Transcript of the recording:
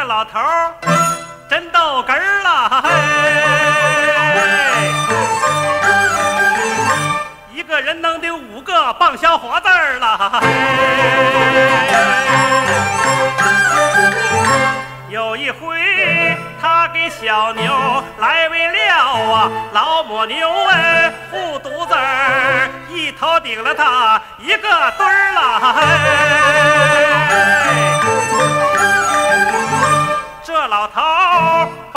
老头儿真逗哏儿了，一个人能顶5个棒小伙子儿了。有一回，他给小牛来喂料啊，老母牛哎护犊子儿，一头顶了他一个墩儿了。这老头